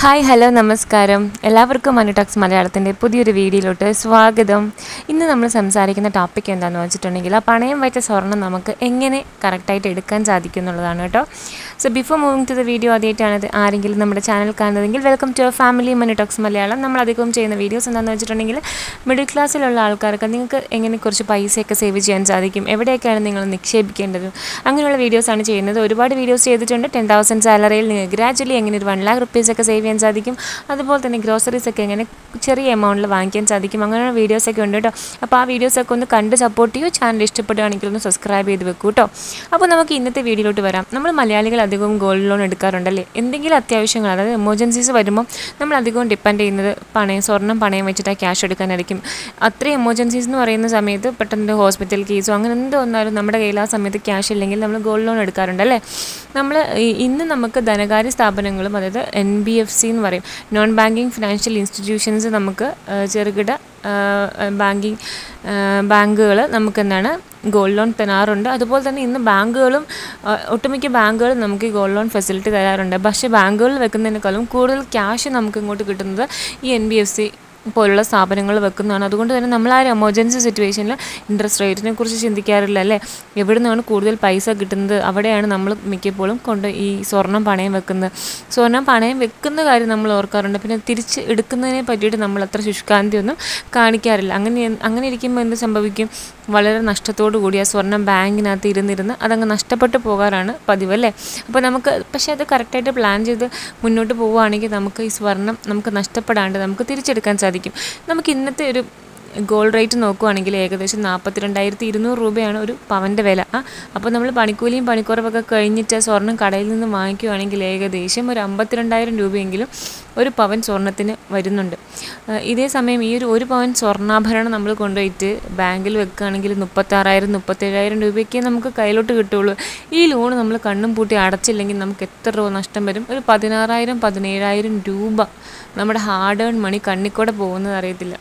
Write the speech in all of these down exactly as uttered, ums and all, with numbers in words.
Hi hello നമസ്കാരം എല്ലാവർക്കും മണി talks മലയാളത്തിൻ്റെ പുതിയൊരു വീഡിയോയിലോട്ട് സ്വാഗതം. ഇന്ന് നമ്മൾ സംസാരിക്കുന്ന ടോപ്പിക് എന്താണെന്ന് വെച്ചിട്ടുണ്ടെങ്കിൽ ആ പണയം വെച്ച സ്വർണ്ണം നമുക്ക് എങ്ങനെ കറക്റ്റായിട്ട് എടുക്കാൻ സാധിക്കും എന്നുള്ളതാണ് കേട്ടോ. So before moving to the video ആദ്യമായിട്ടാണ് ആരെങ്കിലും നമ്മുടെ ചാനൽ കാണുന്നതെങ്കിൽ welcome to our family money talks Malayalam. നമ്മൾ അധികം ചെയ്യുന്ന വീഡിയോസ് എന്താണെന്ന് വെച്ചിട്ടുണ്ടെങ്കിൽ മിഡിൽ ക്ലാസ്സിലുള്ള ആൾക്കാർക്ക് നിങ്ങൾക്ക് എങ്ങനെ കുറച്ച് പൈസയൊക്കെ സേവ് ചെയ്യാൻ സാധിക്കും, എവിടെയൊക്കെയാണ് നിങ്ങൾ നിക്ഷേപിക്കേണ്ടത്, അങ്ങനെയുള്ള വീഡിയോസാണ് ചെയ്യുന്നത്. ഒരുപാട് വീഡിയോസ് ചെയ്തിട്ടുണ്ട്. ടെൻ തൗസൻഡ് സാലറിയിൽ നിങ്ങൾ ഗ്രാജുവലി എങ്ങനെ ഒരു വൺ ലാക്ക് റുപ്പീസൊക്കെ സേവ് ചെയ്യാൻ സാധിക്കും, അതുപോലെ തന്നെ ഗ്രോസറീസൊക്കെ എങ്ങനെ ചെറിയ എമൗണ്ടിൽ വാങ്ങിക്കാൻ സാധിക്കും, അങ്ങനെയുള്ള വീഡിയോസൊക്കെ ഉണ്ട് കേട്ടോ. അപ്പോൾ ആ വീഡിയോസൊക്കെ ഒന്ന് കണ്ട് സപ്പോർട്ട് ചെയ്യൂ. ചാനൽ ഇഷ്ടപ്പെടുകയാണെങ്കിൽ ഒന്ന് സബ്സ്ക്രൈബ് ചെയ്ത് വെക്കൂ കേട്ടോ. അപ്പോൾ നമുക്ക് ഇന്നത്തെ വീഡിയോയിലോട്ട് വരാം. നമ്മൾ മലയാളികൾ അധികവും ഗോൾഡ് ലോൺ എടുക്കാറുണ്ടല്ലേ. എന്തെങ്കിലും അത്യാവശ്യങ്ങൾ, അതായത് എമർജൻസീസ് വരുമ്പോൾ നമ്മൾ അധികവും ഡിപ്പെൻഡ് ചെയ്യുന്നത് പണയം സ്വർണ്ണം പണയം വെച്ചിട്ട് ക്യാഷ് എടുക്കാനായിരിക്കും. അത്രയും എമർജൻസീസ് എന്ന് പറയുന്ന സമയത്ത് പെട്ടെന്ന് ഹോസ്പിറ്റൽ കേസോ അങ്ങനെ എന്ത് വന്നാലും നമ്മുടെ കയ്യിൽ ആ സമയത്ത് ക്യാഷ് ഇല്ലെങ്കിൽ നമ്മൾ ഗോൾഡ് ലോൺ എടുക്കാറുണ്ടല്ലേ. നമ്മൾ ഇന്ന് നമുക്ക് ധനകാര്യ സ്ഥാപനങ്ങളും, അതായത് എൻ ബി എഫ് സി എന്ന് പറയും, നോൺ ബാങ്കിങ് ഫിനാൻഷ്യൽ ഇൻസ്റ്റിറ്റ്യൂഷൻസ്, നമുക്ക് ചെറുകിട ബാങ്കിങ് ബാങ്കുകൾ നമുക്ക് എന്താണ് ഗോൾഡ് ലോൺ തരാറുണ്ട്. അതുപോലെ തന്നെ ഇന്ന് ബാങ്കുകളും ഒട്ടുമിക്ക ബാങ്കുകളും നമുക്ക് ഈ ഗോൾഡ് ലോൺ ഫെസിലിറ്റി തരാറുണ്ട്. പക്ഷേ ബാങ്കുകളിൽ വെക്കുന്നതിനേക്കാളും കൂടുതൽ ക്യാഷ് നമുക്ക് ഇങ്ങോട്ട് കിട്ടുന്നത് ഈ എൻ ബി എഫ് സി പോലുള്ള സ്ഥാപനങ്ങൾ വെക്കുന്നതാണ്. അതുകൊണ്ട് തന്നെ നമ്മൾ ആ ഒരു എമർജൻസി സിറ്റുവേഷനിൽ ഇൻട്രസ്റ്റ് റേറ്റിനെ കുറിച്ച് ചിന്തിക്കാറില്ല അല്ലേ. എവിടെ നിന്നാണ് കൂടുതൽ പൈസ കിട്ടുന്നത് അവിടെയാണ് നമ്മൾ മിക്കപ്പോഴും കൊണ്ട് ഈ സ്വർണ്ണം പണയം വെക്കുന്നത്. സ്വർണ്ണം പണയം വെക്കുന്ന കാര്യം നമ്മൾ ഓർക്കാറുണ്ട്, പിന്നെ തിരിച്ച് എടുക്കുന്നതിനെ പറ്റിയിട്ട് നമ്മൾ അത്ര ശുഷ്കാന്തിയൊന്നും കാണിക്കാറില്ല. അങ്ങനെ അങ്ങനെ ഇരിക്കുമ്പോൾ എന്ത് സംഭവിക്കും, വളരെ നഷ്ടത്തോടു കൂടി ആ സ്വർണ്ണം ബാങ്കിനകത്ത് ഇരുന്നിരുന്ന് അതങ്ങ് നഷ്ടപ്പെട്ടു പോകാറാണ് പതിവ് അല്ലേ. അപ്പോൾ നമുക്ക് പക്ഷേ അത് കറക്റ്റായിട്ട് പ്ലാൻ ചെയ്ത് മുന്നോട്ട് പോവുകയാണെങ്കിൽ നമുക്ക് ഈ സ്വർണ്ണം നമുക്ക് നഷ്ടപ്പെടാണ്ട് നമുക്ക് തിരിച്ചെടുക്കാൻ സാധിക്കും. നമുക്ക് ഇന്നത്തെ ഒരു ഗോൾഡ് റേറ്റ് നോക്കുകയാണെങ്കിൽ ഏകദേശം നാൽപ്പത്തി രണ്ടായിരത്തി ഇരുന്നൂറ് രൂപയാണ് ഒരു പവൻ്റെ വില. ആ അപ്പോൾ നമ്മൾ പണിക്കൂലിയും പണിക്കുറവൊക്കെ കഴിഞ്ഞിട്ട് സ്വർണ്ണം കടയിൽ നിന്ന് വാങ്ങിക്കുകയാണെങ്കിൽ ഏകദേശം ഒരു അമ്പത്തിരണ്ടായിരം രൂപയെങ്കിലും ഒരു പവൻ സ്വർണ്ണത്തിന് വരുന്നുണ്ട്. ഇതേ സമയം ഈ ഒരു ഒരു പവൻ സ്വർണ്ണാഭരണം നമ്മൾ കൊണ്ടുപോയിട്ട് ബാങ്കിൽ വെക്കുകയാണെങ്കിൽ മുപ്പത്താറായിരം മുപ്പത്തേഴായിരം രൂപയ്ക്കേ നമുക്ക് കയ്യിലോട്ട് കിട്ടുള്ളൂ. ഈ ലോൺ നമ്മൾ കണ്ണും പൂട്ടി അടച്ചില്ലെങ്കിൽ നമുക്ക് എത്ര രൂപ നഷ്ടം വരും? ഒരു പതിനാറായിരം പതിനേഴായിരം രൂപ നമ്മുടെ ഹാർഡ് ഏൺ മണി കണ്ണിക്കൂടെ പോകുന്നത് അറിയത്തില്ല.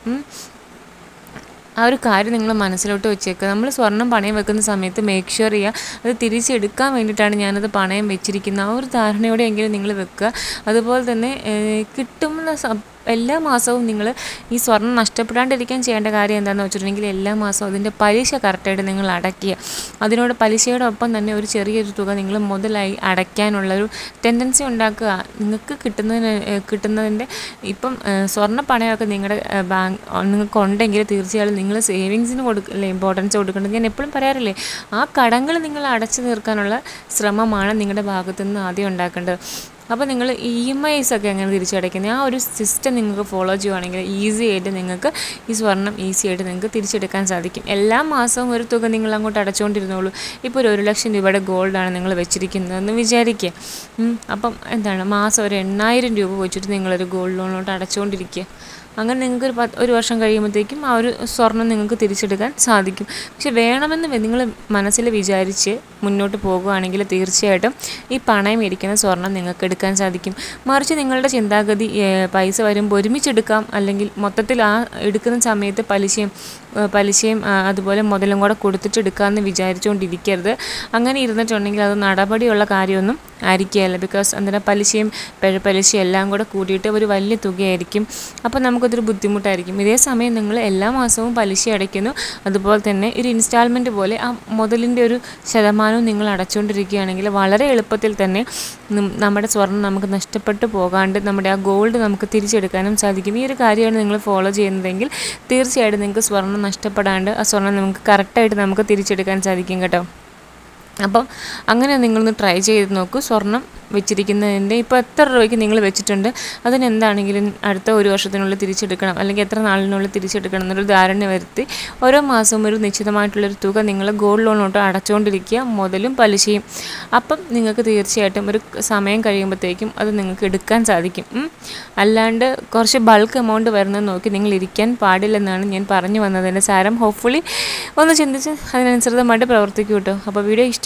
ആ ഒരു കാര്യം നിങ്ങൾ മനസ്സിലോട്ട് വെച്ചേക്കുക. നമ്മൾ സ്വർണ്ണം പണയം വെക്കുന്ന സമയത്ത് മേക്ക് ഷുവർ ചെയ്യുക അത് തിരിച്ചെടുക്കാൻ വേണ്ടിയിട്ടാണ് ഞാനത് പണയം വെച്ചിരിക്കുന്നത്. ആ ഒരു ധാരണയോടെയെങ്കിലും നിങ്ങൾ വെക്കുക. അതുപോലെ തന്നെ കിട്ടുന്ന എല്ലാ മാസവും നിങ്ങൾ ഈ സ്വർണ്ണം നഷ്ടപ്പെടാണ്ടിരിക്കാൻ ചെയ്യേണ്ട കാര്യം എന്താണെന്ന് വെച്ചിട്ടുണ്ടെങ്കിൽ എല്ലാ മാസവും അതിൻ്റെ പലിശ കറക്റ്റായിട്ട് നിങ്ങൾ അടയ്ക്കുക. അതിനോട് പലിശയോടൊപ്പം തന്നെ ഒരു ചെറിയൊരു തുക നിങ്ങൾ മുതലായി അടയ്ക്കാനുള്ളൊരു ടെൻഡൻസി ഉണ്ടാക്കുക. നിങ്ങൾക്ക് കിട്ടുന്നതിന് കിട്ടുന്നതിൻ്റെ ഇപ്പം സ്വർണ്ണ പണയമൊക്കെ നിങ്ങളുടെ ബാങ്ക് നിങ്ങൾക്ക് ഉണ്ടെങ്കിൽ തീർച്ചയായും നിങ്ങൾ സേവിങ്സിന് കൊടുക്കില്ല ഇമ്പോർട്ടൻസ് കൊടുക്കേണ്ടത്. ഞാൻ എപ്പോഴും പറയാറില്ലേ, ആ കടങ്ങൾ നിങ്ങൾ അടച്ചു തീർക്കാനുള്ള ശ്രമമാണ് നിങ്ങളുടെ ഭാഗത്തു നിന്ന് ആദ്യം ഉണ്ടാക്കേണ്ടത്. അപ്പോൾ നിങ്ങൾ ഇ എം ഐസ് ഒക്കെ എങ്ങനെ തിരിച്ചടയ്ക്കുന്നത് ആ ഒരു സിസ്റ്റം നിങ്ങൾക്ക് ഫോളോ ചെയ്യുകയാണെങ്കിൽ ഈസി ആയിട്ട് നിങ്ങൾക്ക് ഈ സ്വർണ്ണം ഈസി ആയിട്ട് നിങ്ങൾക്ക് തിരിച്ചെടുക്കാൻ സാധിക്കും. എല്ലാ മാസവും ഒരു തുക നിങ്ങൾ അങ്ങോട്ട് അടച്ചുകൊണ്ടിരുന്നോളൂ. ഇപ്പോൾ ഒരു ഒരു ലക്ഷം രൂപയുടെ ഗോൾഡാണ് നിങ്ങൾ വെച്ചിരിക്കുന്നതെന്ന് വിചാരിക്കുക. അപ്പം എന്താണ് മാസം ഒരു എണ്ണായിരം രൂപ വെച്ചിട്ട് നിങ്ങളൊരു ഗോൾഡ് ലോണിലോട്ട് അടച്ചുകൊണ്ടിരിക്കുക. അങ്ങനെ നിങ്ങൾക്ക് ഒരു പത്ത് ഒരു വർഷം കഴിയുമ്പോഴത്തേക്കും ആ ഒരു സ്വർണ്ണം നിങ്ങൾക്ക് തിരിച്ചെടുക്കാൻ സാധിക്കും. പക്ഷെ വേണമെന്ന് നിങ്ങൾ മനസ്സിൽ വിചാരിച്ച് മുന്നോട്ട് പോകുകയാണെങ്കിൽ തീർച്ചയായിട്ടും ഈ പണയം ഇരിക്കുന്ന സ്വർണ്ണം നിങ്ങൾക്ക് എടുക്കാൻ സാധിക്കും. മറിച്ച് നിങ്ങളുടെ ചിന്താഗതി പൈസ വരുമ്പോൾ ഒരുമിച്ചെടുക്കാം, അല്ലെങ്കിൽ മൊത്തത്തിൽ ആ എടുക്കുന്ന സമയത്ത് പലിശയും പലിശയും അതുപോലെ മുതലും കൂടെ കൊടുത്തിട്ട് എടുക്കാമെന്ന് വിചാരിച്ചുകൊണ്ടിരിക്കരുത്. അങ്ങനെ ഇരുന്നിട്ടുണ്ടെങ്കിൽ അത് നടപടിയുള്ള കാര്യമൊന്നും ആയിരിക്കുകയല്ല. ബിക്കോസ് അന്നേരം പലിശയും പിഴപ്പലിശയും എല്ലാം കൂടെ കൂടിയിട്ട് ഒരു വലിയ തുകയായിരിക്കും. അപ്പോൾ നമുക്കതൊരു ബുദ്ധിമുട്ടായിരിക്കും. ഇതേ സമയം നിങ്ങൾ എല്ലാ മാസവും പലിശ അടയ്ക്കുന്നു, അതുപോലെ തന്നെ ഒരു ഇൻസ്റ്റാൾമെൻറ്റ് പോലെ ആ മുതലിൻ്റെ ഒരു ശതമാനവും നിങ്ങൾ അടച്ചുകൊണ്ടിരിക്കുകയാണെങ്കിൽ വളരെ എളുപ്പത്തിൽ തന്നെ നമ്മുടെ സ്വർണ്ണം നമുക്ക് നഷ്ടപ്പെട്ടു പോകാണ്ട് നമ്മുടെ ആ ഗോൾഡ് നമുക്ക് തിരിച്ചെടുക്കാനും സാധിക്കും. ഈ ഒരു കാര്യമാണ് നിങ്ങൾ ഫോളോ ചെയ്യുന്നതെങ്കിൽ തീർച്ചയായിട്ടും നിങ്ങൾക്ക് സ്വർണ്ണം നഷ്ടപ്പെടാണ്ട് ആ സ്വർണ്ണം നമുക്ക് കറക്റ്റായിട്ട് നമുക്ക് തിരിച്ചെടുക്കാൻ സാധിക്കും കേട്ടോ. അപ്പം അങ്ങനെ നിങ്ങളൊന്ന് ട്രൈ ചെയ്ത് നോക്കൂ. സ്വർണ്ണം വെച്ചിരിക്കുന്നതിൻ്റെ ഇപ്പോൾ എത്ര രൂപയ്ക്ക് നിങ്ങൾ വെച്ചിട്ടുണ്ട് അതിനെന്താണെങ്കിലും അടുത്ത ഒരു വർഷത്തിനുള്ളിൽ തിരിച്ചെടുക്കണം, അല്ലെങ്കിൽ എത്ര നാളിനുള്ളിൽ തിരിച്ചെടുക്കണം എന്നൊരു ധാരണ വരുത്തി ഓരോ മാസവും ഒരു നിശ്ചിതമായിട്ടുള്ളൊരു തുക നിങ്ങൾ ഗോൾഡ് ലോണിലോട്ട് അടച്ചുകൊണ്ടിരിക്കുക, മുതലും പലിശയും. അപ്പം നിങ്ങൾക്ക് തീർച്ചയായിട്ടും ഒരു സമയം കഴിയുമ്പോഴത്തേക്കും അത് നിങ്ങൾക്ക് എടുക്കാൻ സാധിക്കും. അല്ലാണ്ട് കുറച്ച് ബൾക്ക് എമൗണ്ട് വരുന്നത് നോക്കി നിങ്ങൾ ഇരിക്കാൻ പാടില്ലെന്നാണ് ഞാൻ പറഞ്ഞു വന്നതിൻ്റെ സാരം. ഹോപ്പ്ഫുള്ളി ഒന്ന് ചിന്തിച്ച് അതിനനുസൃതമായിട്ട് പ്രവർത്തിക്കൂ കേട്ടോ. അപ്പോൾ വീഡിയോ ഇഷ്ടം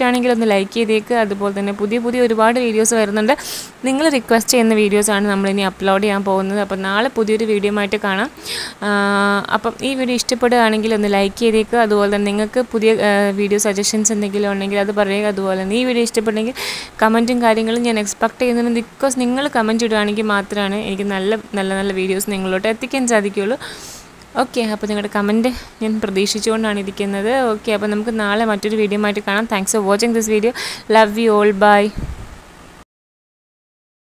ഇഷ്ടമാണെങ്കിൽ ഒന്ന് ലൈക്ക് ചെയ്തേക്ക്. അതുപോലെ തന്നെ പുതിയ പുതിയ ഒരുപാട് വീഡിയോസ് വരുന്നുണ്ട്. നിങ്ങൾ റിക്വസ്റ്റ് ചെയ്യുന്ന വീഡിയോസാണ് നമ്മളിനി അപ്ലോഡ് ചെയ്യാൻ പോകുന്നത്. അപ്പോൾ നാളെ പുതിയൊരു വീഡിയോ ആയിട്ട് കാണാം. അപ്പം ഈ വീഡിയോ ഇഷ്ടപ്പെടുകയാണെങ്കിൽ ഒന്ന് ലൈക്ക് ചെയ്തേക്കുക. അതുപോലെ തന്നെ നിങ്ങൾക്ക് പുതിയ വീഡിയോ സജഷൻസ് എന്തെങ്കിലും ഉണ്ടെങ്കിൽ അത് പറയുക. അതുപോലെ തന്നെ ഈ വീഡിയോ ഇഷ്ടപ്പെട്ടെങ്കിൽ കമൻറ്റും കാര്യങ്ങളും ഞാൻ എക്സ്പെക്ട് ചെയ്യുന്നുണ്ട്. ബിക്കോസ് നിങ്ങൾ കമൻറ്റ് ഇടുകയാണെങ്കിൽ മാത്രമാണ് എനിക്ക് നല്ല നല്ല നല്ല വീഡിയോസ് നിങ്ങളോട്ട് എത്തിക്കാൻ സാധിക്കുകയുള്ളൂ. ഓക്കെ, അപ്പോൾ നിങ്ങളുടെ കമൻറ്റ് ഞാൻ പ്രതീക്ഷിച്ചുകൊണ്ടാണ് ഇരിക്കുന്നത്. ഓക്കെ, അപ്പോൾ നമുക്ക് നാളെ മറ്റൊരു വീഡിയോ ആയിട്ട് കാണാം. Thanks for watching this video. Love you all. By.